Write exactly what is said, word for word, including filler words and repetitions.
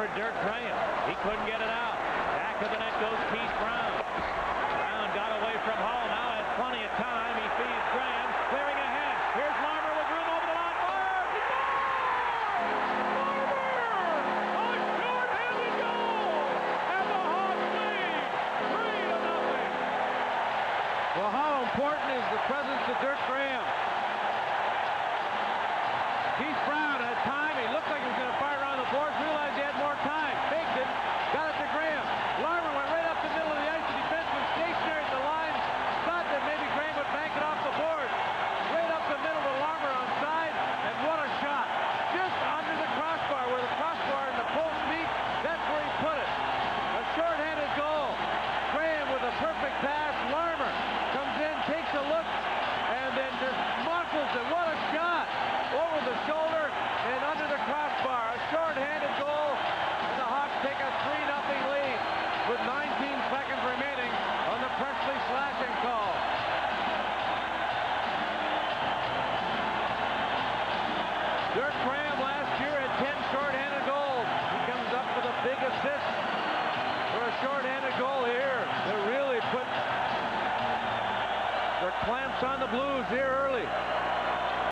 for Dirk Graham. He couldn't get it out. Back of the net goes Keith Brown. Brown got away from Hall. Now has plenty of time. He feeds Graham. Clearing ahead. Here's Larmer with room over the line. Fire! He scores! Larmer! A short-handed goal! And the Hawks lead three to nothing. Well, how important is the presence of Dirk Graham? Keith Brown had time. He looked like he was going to fire around the boards. Realized he had more time. Faked it. Got it to Graham. Larmer went right up the middle of the ice. The defense was stationary at the line. Thought that maybe Graham would bank it off the board. Right up the middle to Larmer on side. And what a shot. Just under the crossbar, where the crossbar and the post meet. That's where he put it. A short-handed goal. Graham with a perfect pass. Larmer comes in, takes a look, and then just muscles it. What a shot. Over the shoulder and under the crossbar. A short-handed goal, and the Hawks take a three nothing lead with nineteen seconds remaining on the Presley slashing call. Dirk Graham last year had ten short-handed goals. He comes up with a big assist for a short-handed goal here. They really put their clamps on the Blues here early.